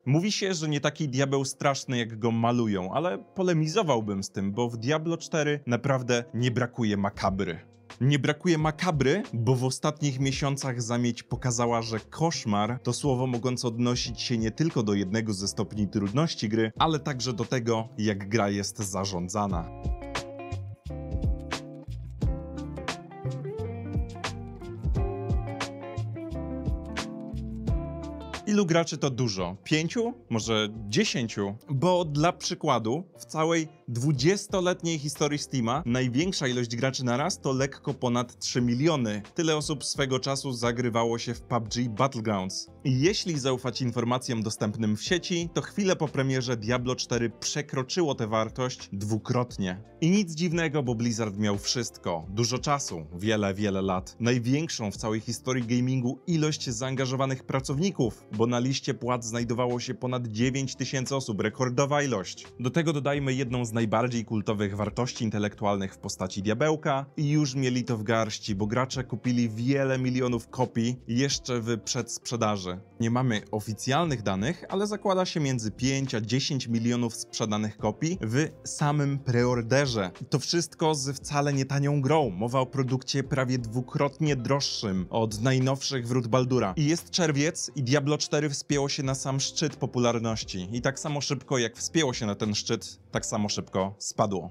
Mówi się, że nie taki diabeł straszny, jak go malują, ale polemizowałbym z tym, bo w Diablo 4 naprawdę nie brakuje makabry. Nie brakuje makabry, bo w ostatnich miesiącach zamieć pokazała, że koszmar to słowo mogące odnosić się nie tylko do jednego ze stopni trudności gry, ale także do tego, jak gra jest zarządzana. Ilu graczy to dużo? 5? Może 10? Bo dla przykładu, w całej 20-letniej historii Steama największa ilość graczy naraz to lekko ponad 3 miliony. Tyle osób swego czasu zagrywało się w PUBG Battlegrounds. I jeśli zaufać informacjom dostępnym w sieci, to chwilę po premierze Diablo 4 przekroczyło tę wartość dwukrotnie. I nic dziwnego, bo Blizzard miał wszystko. Dużo czasu, wiele lat. Największą w całej historii gamingu ilość zaangażowanych pracowników, bo na liście płac znajdowało się ponad 9000 osób, rekordowa ilość. Do tego dodajmy jedną z najbardziej kultowych wartości intelektualnych w postaci diabełka i już mieli to w garści, bo gracze kupili wiele milionów kopii jeszcze w przedsprzedaży. Nie mamy oficjalnych danych, ale zakłada się między 5 a 10 milionów sprzedanych kopii w samym preorderze. To wszystko z wcale nie tanią grą. Mowa o produkcie prawie dwukrotnie droższym od najnowszych wrót Baldura. I jest czerwiec i Diablo 4 wspięło się na sam szczyt popularności. I tak samo szybko jak wspięło się na ten szczyt, tak samo szybko spadło.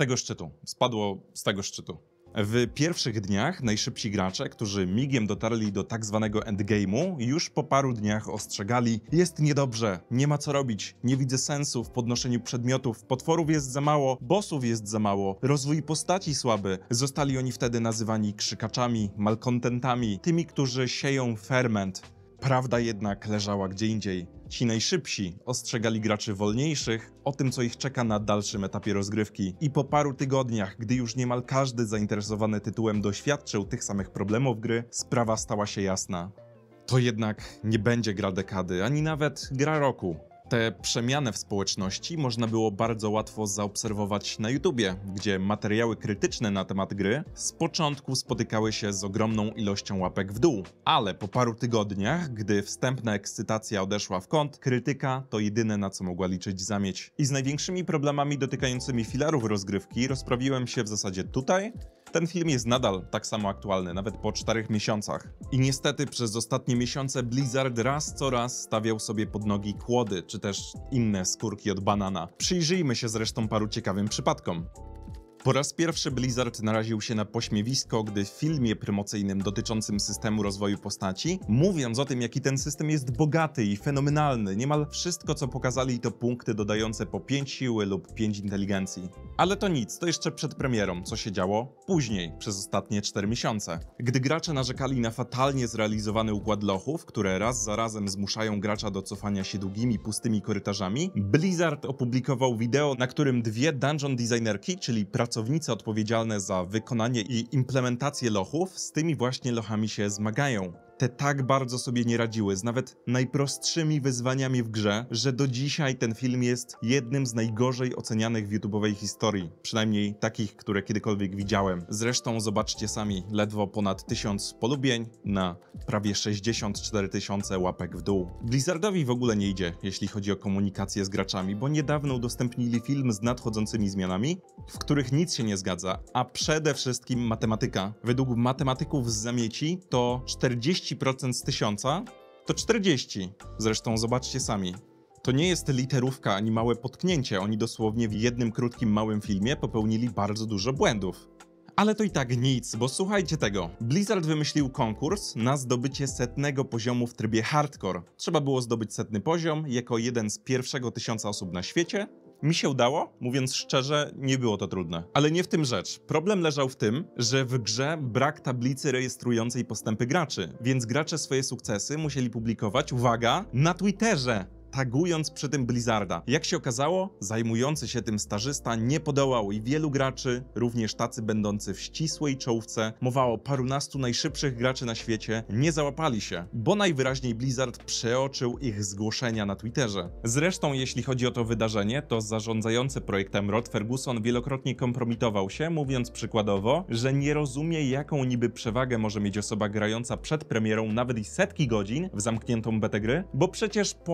Spadło z tego szczytu. W pierwszych dniach najszybsi gracze, którzy migiem dotarli do tak zwanego endgame'u, już po paru dniach ostrzegali: jest niedobrze, nie ma co robić, nie widzę sensu w podnoszeniu przedmiotów, potworów jest za mało, bossów jest za mało, rozwój postaci słaby. Zostali oni wtedy nazywani krzykaczami, malkontentami, tymi, którzy sieją ferment. Prawda jednak leżała gdzie indziej. Ci najszybsi ostrzegali graczy wolniejszych o tym, co ich czeka na dalszym etapie rozgrywki. I po paru tygodniach, gdy już niemal każdy zainteresowany tytułem doświadczył tych samych problemów gry, sprawa stała się jasna. To jednak nie będzie gra dekady, ani nawet gra roku. Tę przemianę w społeczności można było bardzo łatwo zaobserwować na YouTubie, gdzie materiały krytyczne na temat gry z początku spotykały się z ogromną ilością łapek w dół. Ale po paru tygodniach, gdy wstępna ekscytacja odeszła w kąt, krytyka to jedyne, na co mogła liczyć zamieć. I z największymi problemami dotykającymi filarów rozgrywki rozprawiłem się w zasadzie tutaj. Ten film jest nadal tak samo aktualny, nawet po 4 miesiącach. I niestety przez ostatnie miesiące Blizzard raz co raz stawiał sobie pod nogi kłody, czy też inne skórki od banana. Przyjrzyjmy się zresztą paru ciekawym przypadkom. Po raz pierwszy Blizzard naraził się na pośmiewisko, gdy w filmie promocyjnym dotyczącym systemu rozwoju postaci, mówiąc o tym, jaki ten system jest bogaty i fenomenalny, niemal wszystko, co pokazali, to punkty dodające po 5 siły lub 5 inteligencji. Ale to nic, to jeszcze przed premierą, co się działo później, przez ostatnie 4 miesiące. Gdy gracze narzekali na fatalnie zrealizowany układ lochów, które raz za razem zmuszają gracza do cofania się długimi, pustymi korytarzami, Blizzard opublikował wideo, na którym dwie dungeon designerki, czyli pracownice odpowiedzialne za wykonanie i implementację lochów, z tymi właśnie lochami się zmagają. Te tak bardzo sobie nie radziły z nawet najprostszymi wyzwaniami w grze, że do dzisiaj ten film jest jednym z najgorzej ocenianych w YouTube'owej historii. Przynajmniej takich, które kiedykolwiek widziałem. Zresztą zobaczcie sami, ledwo ponad 1000 polubień na prawie 64 000 łapek w dół. Blizzardowi w ogóle nie idzie, jeśli chodzi o komunikację z graczami, bo niedawno udostępnili film z nadchodzącymi zmianami, w których nic się nie zgadza, a przede wszystkim matematyka. Według matematyków z zamieci to 40% z 1000 to 40. Zresztą zobaczcie sami. To nie jest literówka ani małe potknięcie, oni dosłownie w jednym krótkim małym filmie popełnili bardzo dużo błędów. Ale to i tak nic, bo słuchajcie tego. Blizzard wymyślił konkurs na zdobycie 100 poziomu w trybie hardcore. Trzeba było zdobyć 100 poziom jako jeden z pierwszego 1000 osób na świecie. Mi się udało, mówiąc szczerze, nie było to trudne. Ale nie w tym rzecz. Problem leżał w tym, że w grze brak tablicy rejestrującej postępy graczy, więc gracze swoje sukcesy musieli publikować, uwaga, na Twitterze, tagując przy tym Blizzarda. Jak się okazało, zajmujący się tym stażysta nie podołał i wielu graczy, również tacy będący w ścisłej czołówce, mowa o parunastu najszybszych graczy na świecie, nie załapali się, bo najwyraźniej Blizzard przeoczył ich zgłoszenia na Twitterze. Zresztą jeśli chodzi o to wydarzenie, to zarządzający projektem Rod Ferguson wielokrotnie kompromitował się, mówiąc przykładowo, że nie rozumie, jaką niby przewagę może mieć osoba grająca przed premierą nawet i setki godzin w zamkniętą betę gry, bo przecież po wydaniu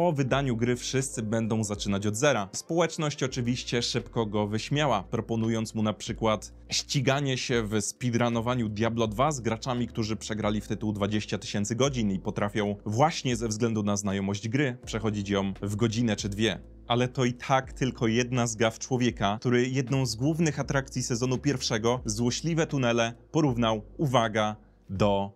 wydaniu gry wszyscy będą zaczynać od zera. Społeczność oczywiście szybko go wyśmiała, proponując mu na przykład ściganie się w speedrunowaniu Diablo 2 z graczami, którzy przegrali w tytuł 20 000 godzin i potrafią właśnie ze względu na znajomość gry przechodzić ją w godzinę czy dwie. Ale to i tak tylko jedna z gaw człowieka, który jedną z głównych atrakcji sezonu pierwszego, złośliwe tunele, porównał, uwaga, do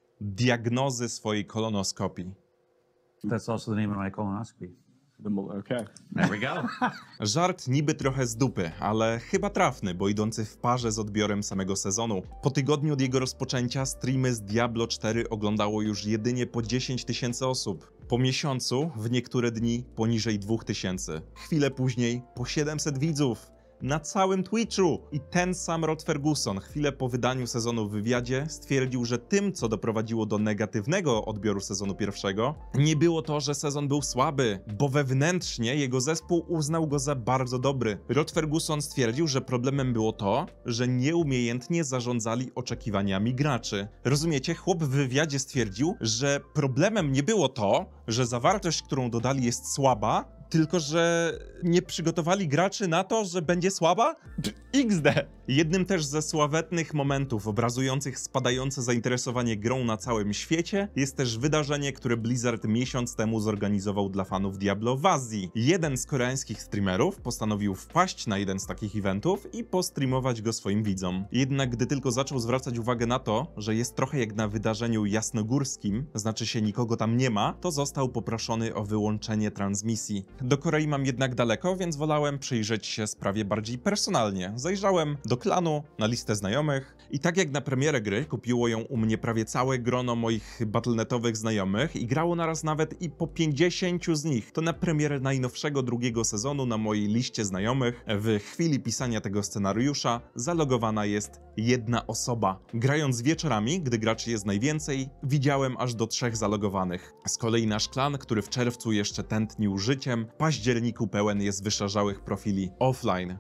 diagnozy swojej kolonoskopii. That's also the name of my colonoscopy. Okay. There we go. Żart niby trochę z dupy, ale chyba trafny, bo idący w parze z odbiorem samego sezonu. Po tygodniu od jego rozpoczęcia streamy z Diablo 4 oglądało już jedynie po 10 000 osób. Po miesiącu, w niektóre dni, poniżej 2000. Chwilę później, po 700 widzów. Na całym Twitchu. I ten sam Rod Ferguson chwilę po wydaniu sezonu w wywiadzie stwierdził, że tym, co doprowadziło do negatywnego odbioru sezonu pierwszego, nie było to, że sezon był słaby, bo wewnętrznie jego zespół uznał go za bardzo dobry. Rod Ferguson stwierdził, że problemem było to, że nieumiejętnie zarządzali oczekiwaniami graczy. Rozumiecie? Chłop w wywiadzie stwierdził, że problemem nie było to, że zawartość, którą dodali, jest słaba, tylko że nie przygotowali graczy na to, że będzie słaba? XD! Jednym też ze sławetnych momentów obrazujących spadające zainteresowanie grą na całym świecie jest też wydarzenie, które Blizzard miesiąc temu zorganizował dla fanów Diablo w Azji. Jeden z koreańskich streamerów postanowił wpaść na jeden z takich eventów i postreamować go swoim widzom. Jednak gdy tylko zaczął zwracać uwagę na to, że jest trochę jak na wydarzeniu jasnogórskim, znaczy się nikogo tam nie ma, to został poproszony o wyłączenie transmisji. Do Korei mam jednak daleko, więc wolałem przyjrzeć się sprawie bardziej personalnie. Zajrzałem do klanu, na listę znajomych i tak jak na premierę gry kupiło ją u mnie prawie całe grono moich battle.netowych znajomych i grało naraz nawet i po 50 z nich, to na premierę najnowszego drugiego sezonu na mojej liście znajomych w chwili pisania tego scenariusza zalogowana jest jedna osoba. Grając wieczorami, gdy graczy jest najwięcej, widziałem aż do 3 zalogowanych. Z kolei nasz klan, który w czerwcu jeszcze tętnił życiem, w październiku pełen jest wyszarzałych profili offline.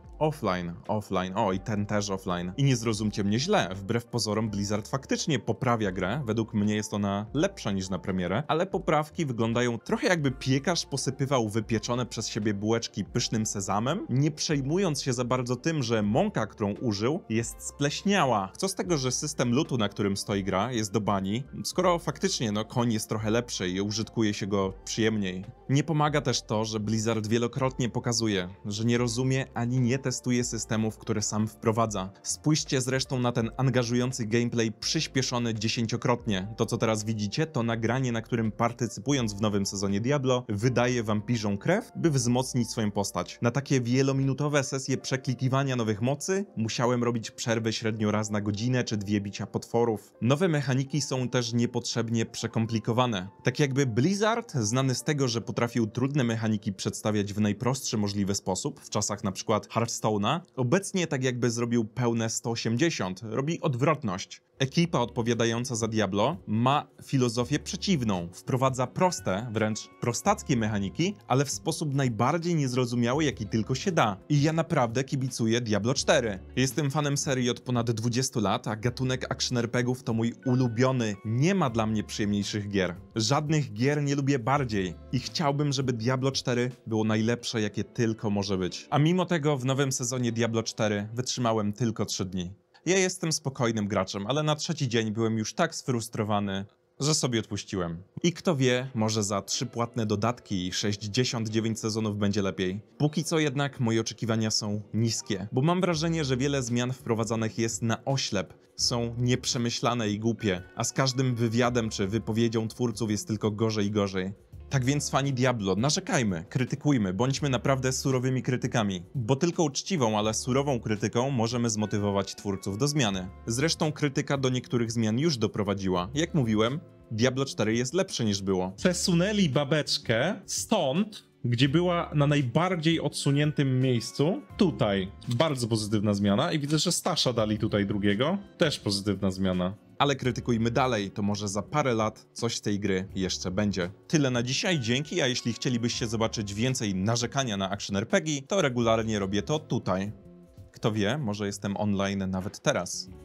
O, i ten też offline. I nie zrozumcie mnie źle, wbrew pozorom Blizzard faktycznie poprawia grę, według mnie jest ona lepsza niż na premierę, ale poprawki wyglądają trochę jakby piekarz posypywał wypieczone przez siebie bułeczki pysznym sezamem, nie przejmując się za bardzo tym, że mąka, którą użył, jest spleśniała. Co z tego, że system lootu, na którym stoi gra, jest do bani, skoro faktycznie koń jest trochę lepszy i użytkuje się go przyjemniej. Nie pomaga też to, że Blizzard wielokrotnie pokazuje, że nie rozumie ani nie testuje systemów, które sam wprowadza. Spójrzcie zresztą na ten angażujący gameplay przyspieszony 10-krotnie. To, co teraz widzicie, to nagranie, na którym partycypując w nowym sezonie Diablo, wydaje wampirzom krew, by wzmocnić swoją postać. Na takie wielominutowe sesje przeklikiwania nowych mocy musiałem robić przerwy średnio raz na godzinę czy 2 bicia potworów. Nowe mechaniki są też niepotrzebnie przekomplikowane. Tak jakby Blizzard, znany z tego, że potrafił trudne mechaniki przedstawiać w najprostszy możliwy sposób, w czasach na przykład Hearthstone'a, obecnie tak jakby zrobił pełne 180, robi odwrotność. Ekipa odpowiadająca za Diablo ma filozofię przeciwną. Wprowadza proste, wręcz prostackie mechaniki, ale w sposób najbardziej niezrozumiały, jaki tylko się da. I ja naprawdę kibicuję Diablo 4. Jestem fanem serii od ponad 20 lat, a gatunek action RPGów to mój ulubiony. Nie ma dla mnie przyjemniejszych gier. Żadnych gier nie lubię bardziej. I chciałbym, żeby Diablo 4 było najlepsze, jakie tylko może być. A mimo tego w nowym sezonie Diablo 4 wytrzymałem tylko 3 dni. Ja jestem spokojnym graczem, ale na 3. dzień byłem już tak sfrustrowany, że sobie odpuściłem. I kto wie, może za 3 płatne dodatki i 69 sezonów będzie lepiej. Póki co jednak moje oczekiwania są niskie, bo mam wrażenie, że wiele zmian wprowadzanych jest na oślep, są nieprzemyślane i głupie, a z każdym wywiadem czy wypowiedzią twórców jest tylko gorzej i gorzej. Tak więc fani Diablo, narzekajmy, krytykujmy, bądźmy naprawdę surowymi krytykami, bo tylko uczciwą, ale surową krytyką możemy zmotywować twórców do zmiany. Zresztą krytyka do niektórych zmian już doprowadziła. Jak mówiłem, Diablo 4 jest lepsze niż było. Przesunęli babeczkę stąd, gdzie była na najbardziej odsuniętym miejscu, tutaj. Bardzo pozytywna zmiana i widzę, że Stasza dali tutaj drugiego. Też pozytywna zmiana. Ale krytykujmy dalej, to może za parę lat coś z tej gry jeszcze będzie. Tyle na dzisiaj, dzięki, a jeśli chcielibyście zobaczyć więcej narzekania na action RPG, to regularnie robię to tutaj. Kto wie, może jestem online nawet teraz.